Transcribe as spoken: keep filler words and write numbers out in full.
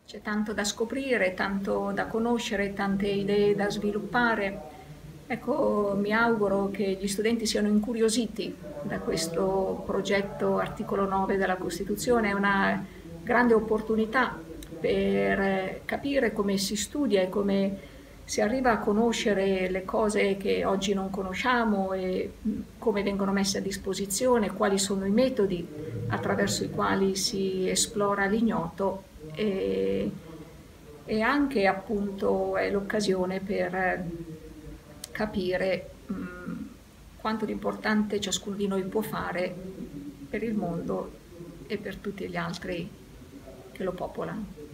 C'è tanto da scoprire, tanto da conoscere, tante idee da sviluppare. Ecco, mi auguro che gli studenti siano incuriositi da questo progetto articolo nove della Costituzione. È una grande opportunità per capire come si studia e come si arriva a conoscere le cose che oggi non conosciamo e come vengono messe a disposizione, quali sono i metodi attraverso i quali si esplora l'ignoto e, e anche appunto è l'occasione per capire mh, quanto di importante ciascuno di noi può fare per il mondo e per tutti gli altri che lo popolano.